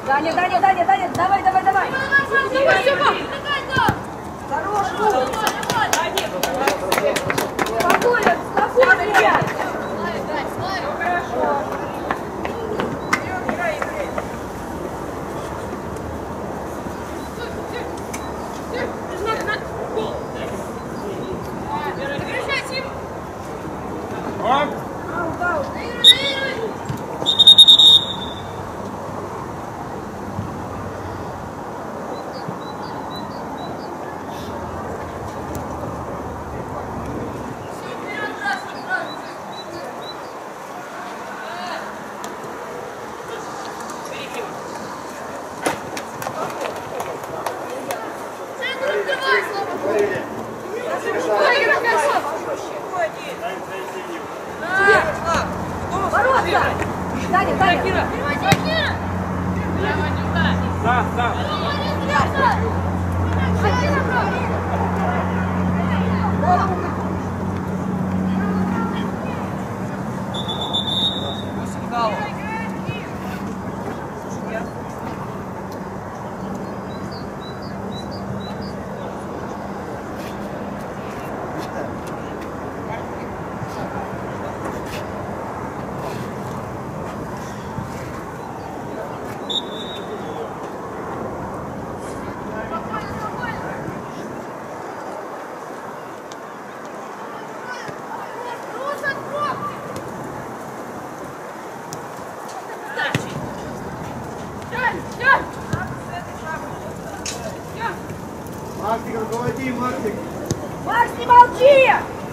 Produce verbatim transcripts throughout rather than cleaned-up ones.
Даня, Даня, Даня, Даня, давай, давай, давай. Хорош, спокойно, спокойно, ребят. Хорошо. Ок! Даня, Даня! Да, да. Максик, руководи, Максик! Макс, не молчи!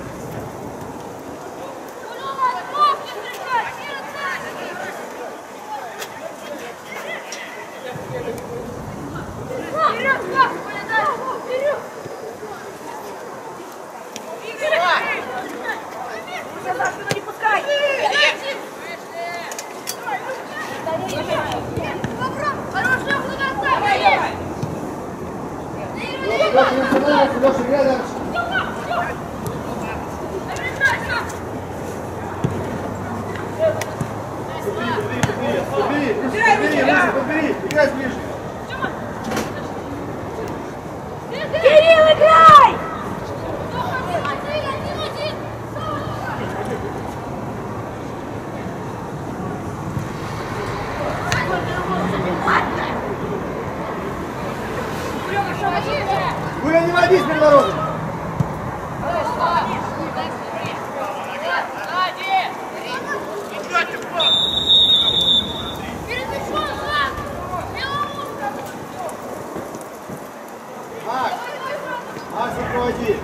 Не пускай! Леша, рядом! Подбери, подбери, Леша, подбери, играй ближе! Кирилл, играй! Гуля, не водись перед воротами! Макс! Макс, руководи!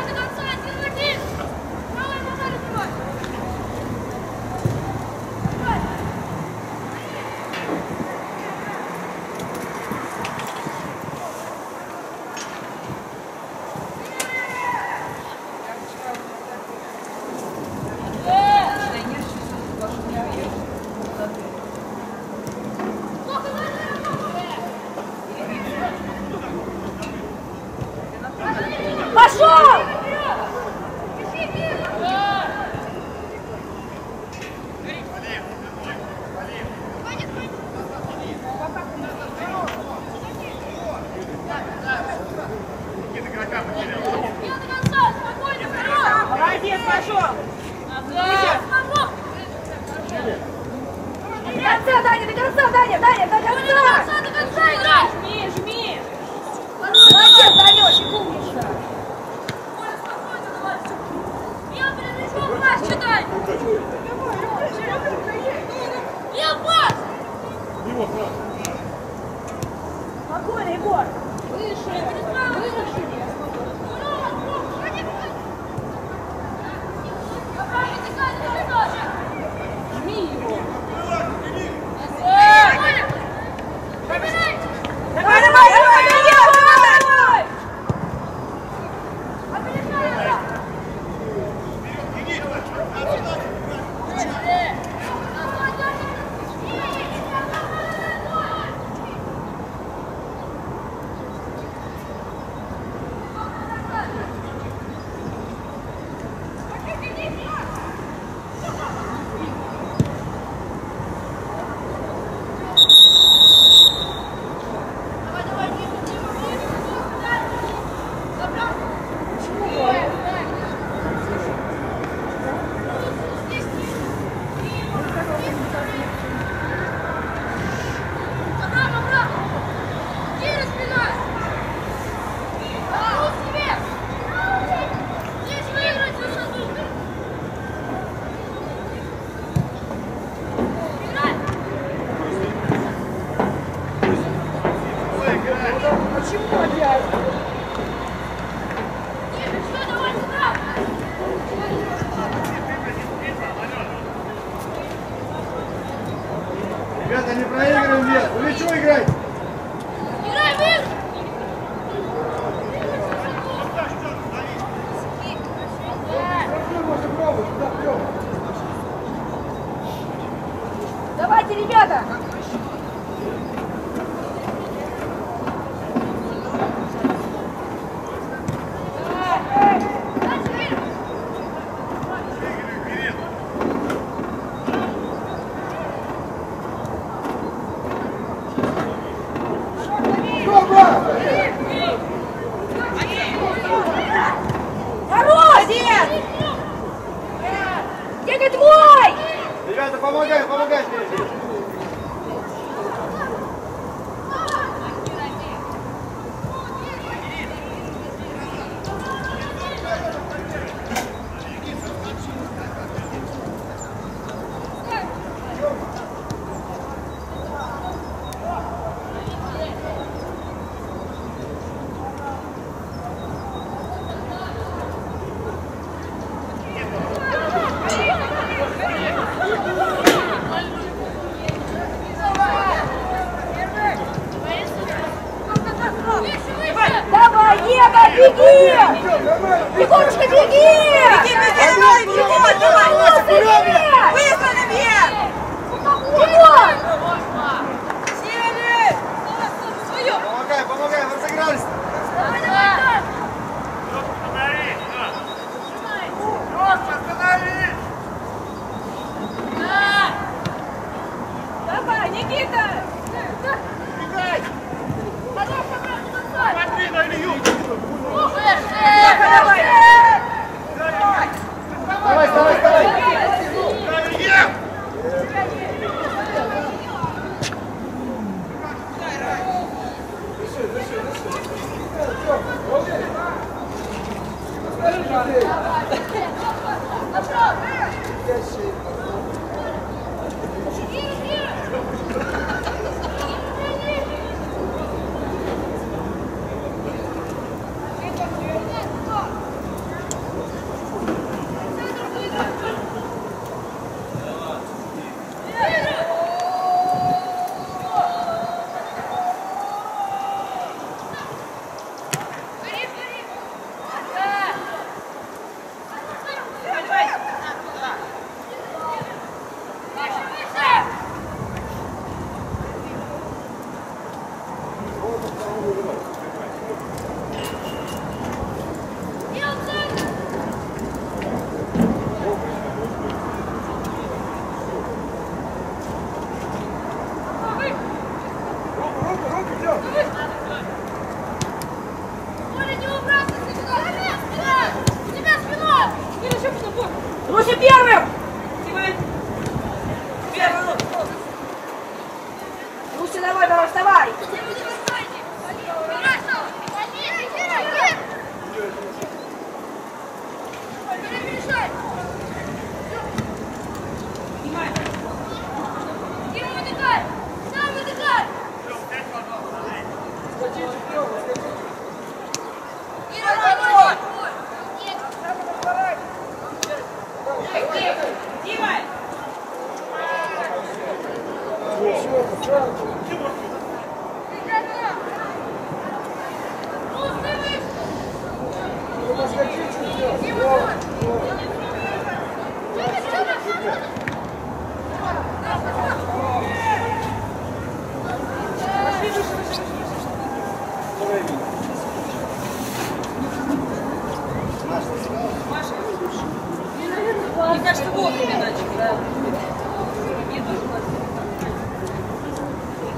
Пошел! Молодец, пошел! До конца, Даня, до конца, Даня, Даня, до конца! До конца играй! Жми, жми! Молодец, Данечек, умница! Я передачу, пас читай! Я пас! Его сразу. Спокойно, Егор! Выше! Выше! Жми его! Давай, давай, давай, давай! Опережай! Ребята, не проиграем, нет. Улечу играть. Играй, Вик! Давайте, ребята! Дядя твой! Ребята, помогай, помогай впереди. Давай, Ева, беги! Егорушка, беги! Беги, беги, давай, Егор, давай! Быстро наверх! Егор! Сели! Помогай, помогай, разыгрались. Давай, давай! Просто остановись! Давай, Никита! Бегай! Смотри на Илью! Давай! Давай, давай, давай! Руся первым! Руся, давай, давай, вставай! Мне кажется, вовремя начали, да.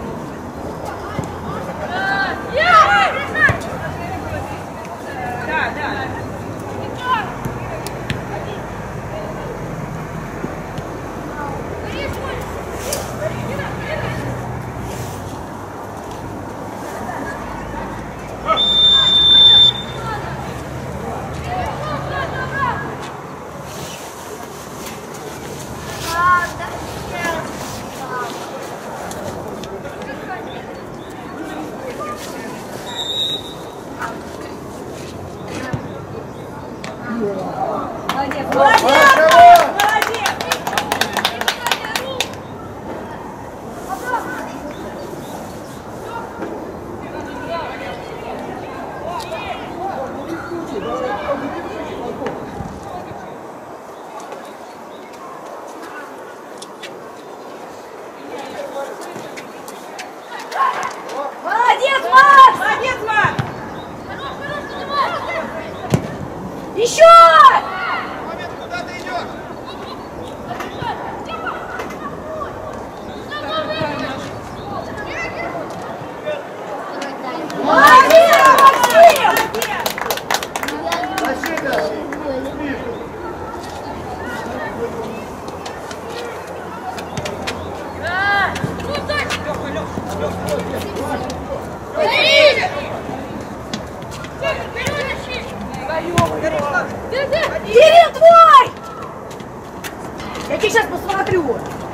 смотрю.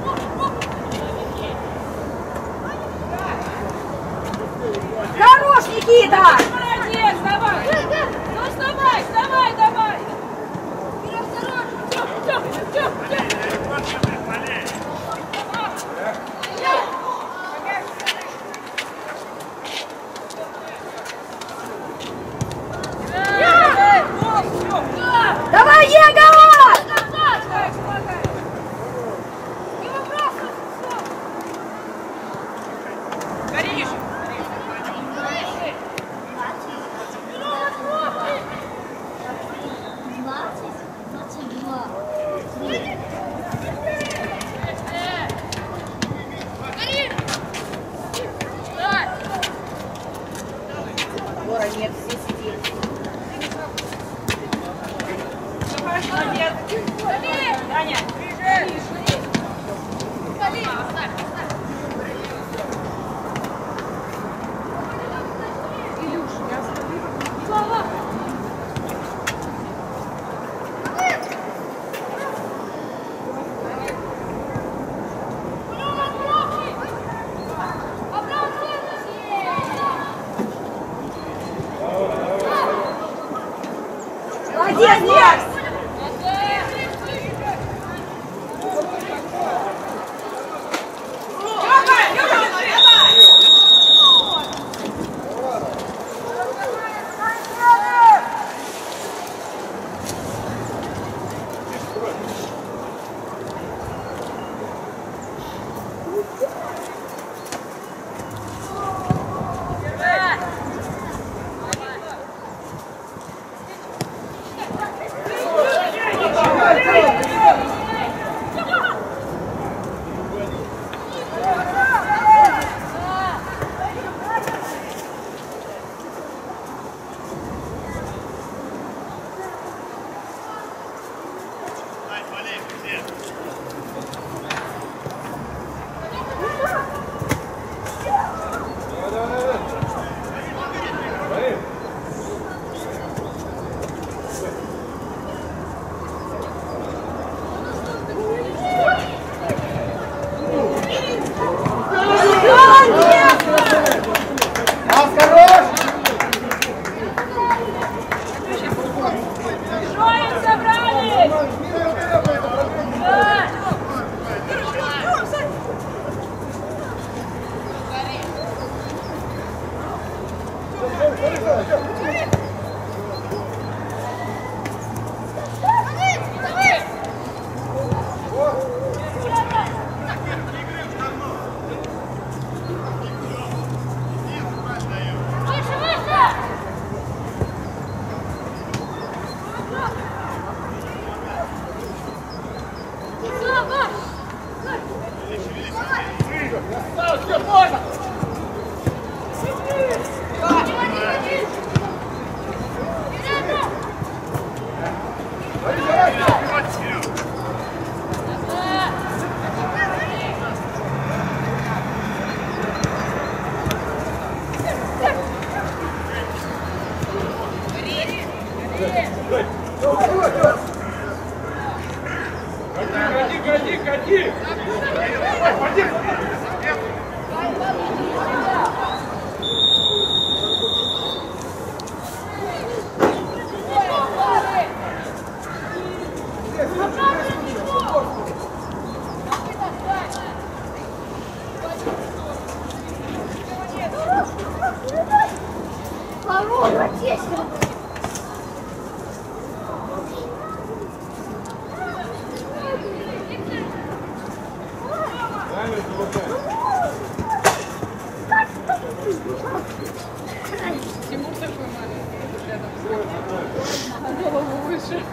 Хорош, Никита! Молодец, давай! Ну вставай, вставай, давай! Тёп, тёп, тёп, тёп! Давай, Егор! Нет, все сидели. Молодец! Таня! Молодец, Макс! Годи, годи, годи! Ходи! Тимур такой маленький рядом. А голову выше.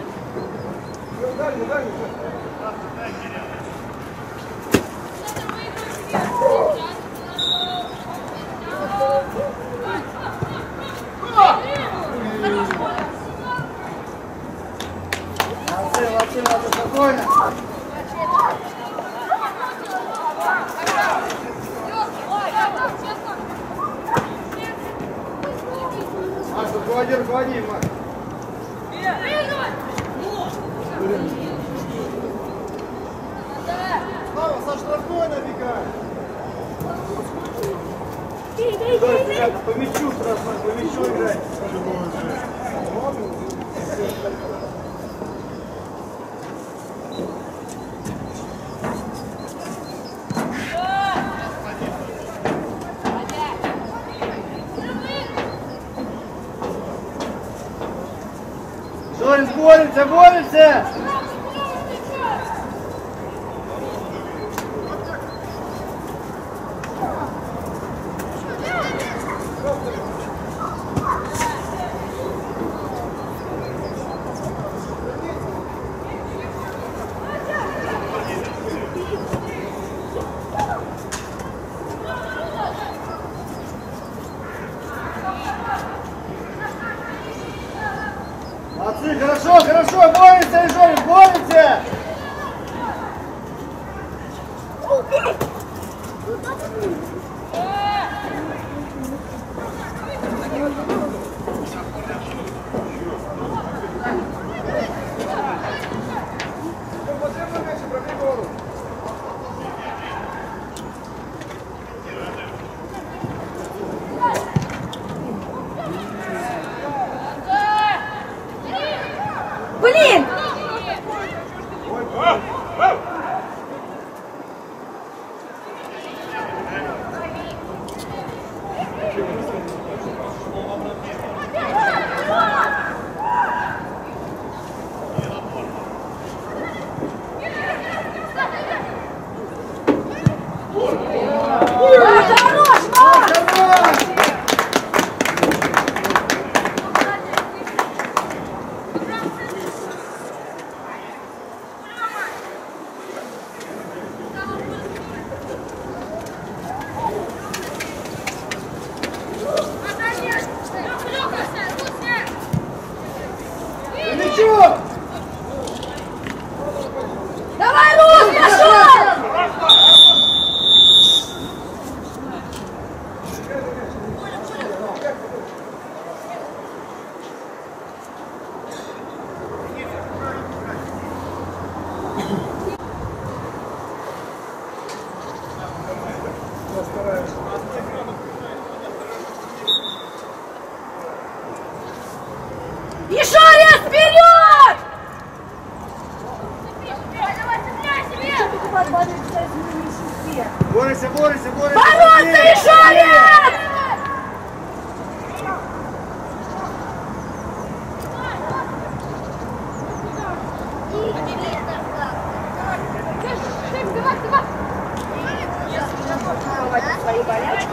Молодцы, молодцы, молодцы, спокойно. Маш, руководи, руководи, Маш. спокойно бегай. Бей, бей, То бей, есть, бей. ребята, по мячу сразу, по мячу играть. Жорин, боремся, боремся! Молодцы, хорошо, хорошо, боремся, Жорин, боремся! Блин! Маш, хорош, Маш! Мячу! Давай, Рус, пошел! Еще раз вперед! Борися, борися, борися! Бороться еще раз! Свои болячки.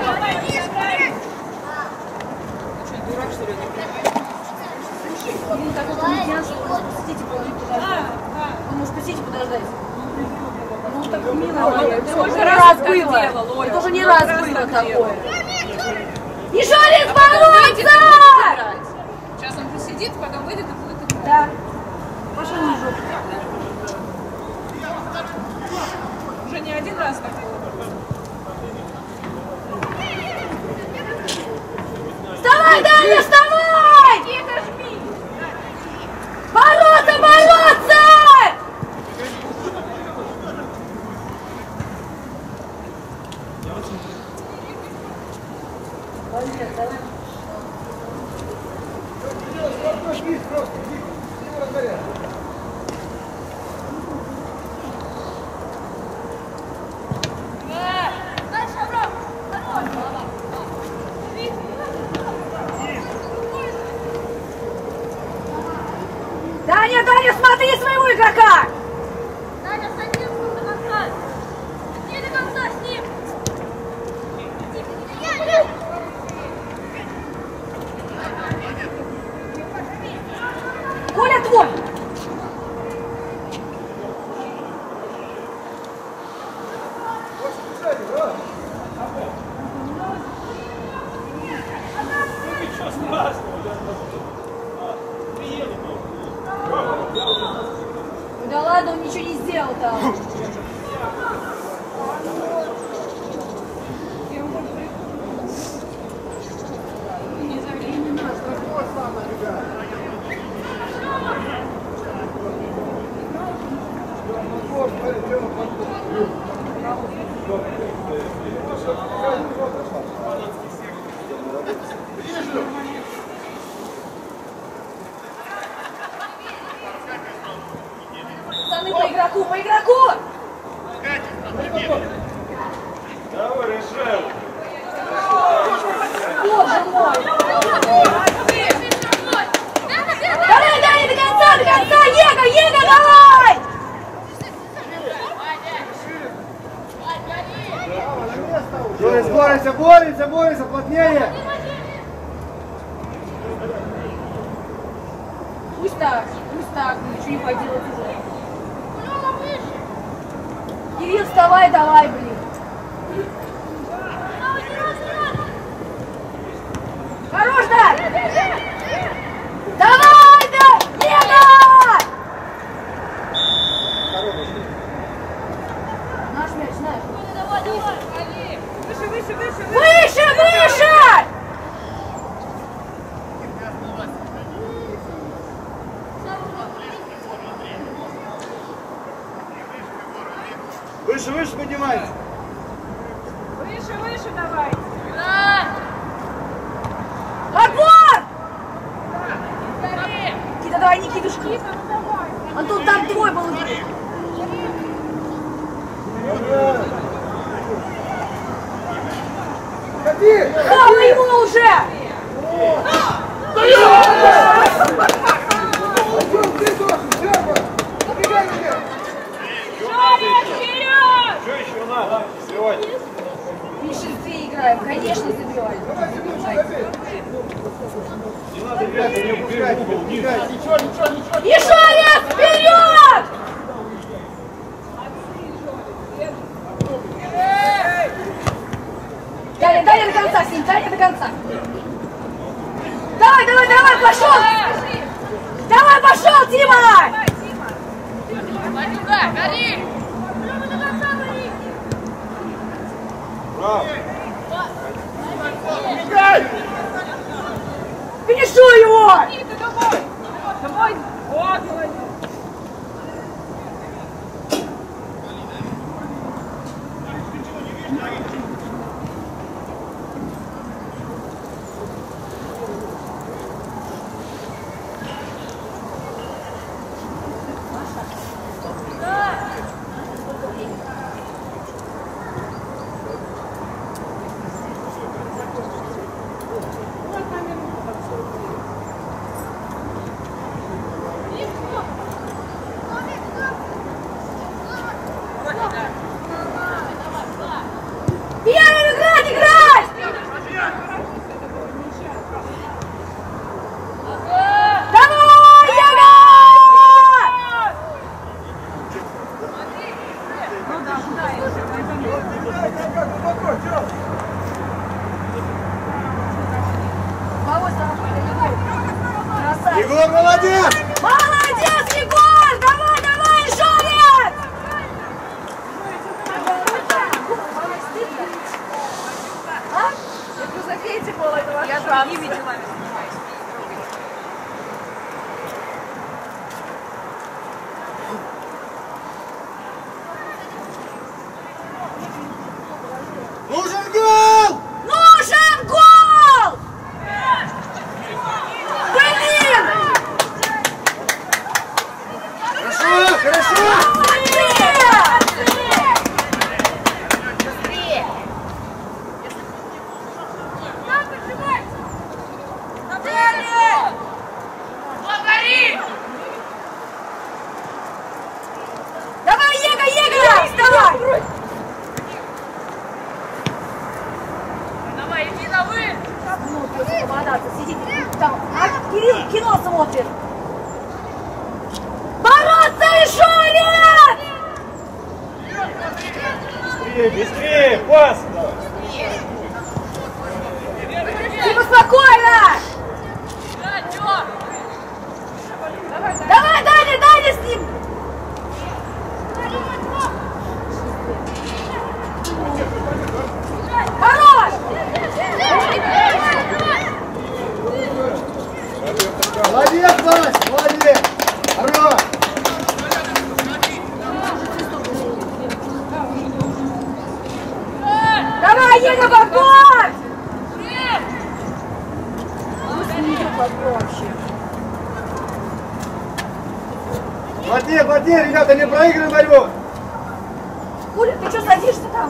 Ну, может, посидите, подождать. Ну, так мило. Это уже не раз было. Это уже не раз было такое. Еще раз бороться! Сейчас он посидит, потом выйдет и будет играть. Да. Пошел ниже. Уже не один раз так было. Вставай, Даня, вставай! Бороться, бороться! Даня, Даня, смотри своего игрока! Даня, садись до конца! Не до конца, с ним! Коля твой! Да ладно, он ничего не сделал там. Вот, смотри, что он подходит. Жорик, боремся, боремся, боремся, плотнее. Пусть так, пусть так, ничего не поделать уже. Кирилл, вставай, давай, блин. Хорош, да! Давай, да! Лена! Наш мяч, наш. Давай, давай. Выше, выше, выше, выше. Выше, выше! Выше, выше поднимайся. Выше, выше давай. Отбор! Никита, давай, Никитушка. Антон, там твой был. Ходи! Хавна ему уже! Что еще надо? Сбивать. В меньшинстве играем, конечно, забиваем. Не надо, ребята, не упускайте, не упускайте. Ничего, ничего, ничего. Ишорец, вперед! Далее, далее до конца, Сим, далее до конца. Давай, давай, давай, пошел! Давай, пошел, Тима! Браво. Финишуй его! Давай. Давай. Вот, молодец. Первый играть, играть! Давай, Яга! Головой стороной. Красавчик. Егор, молодец! Молодец, Егор! Давай, давай, Жорик! А? Я зафейте было этого. Я там не видела. Нужен гол! Нужен гол! Блин! Хорошо, хорошо! Давай, Ега, Ега! Вставай! Давай, иди на вы. Ну, просто помадаться, сидит там. А Кирилл кино смотрит. Бороться и Жорик! Быстрее, быстрее, пас давай. Типа спокойно! Давай, Даня, Даня с ним! Хорош! Молодец, Вась, молодец! Хорош! Давай, Ега, подбор! Не идет подбор вообще. Плотнее, плотнее, ребята, не проигрывай борьбу! Куля, ты что садишься там?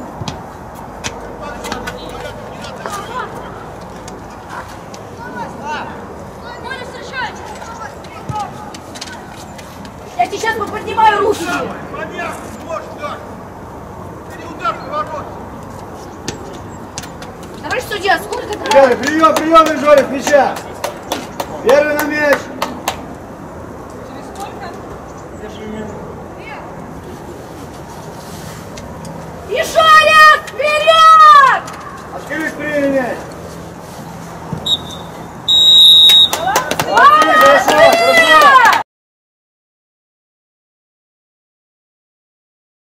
Я тебе сейчас поднимаю руки. судья, сколько ты? Ребята, прием, прием, Инжорик, мяча. Первый на мяч. Через сколько? Ишарик, вперед! Ашкевич приняли мяч.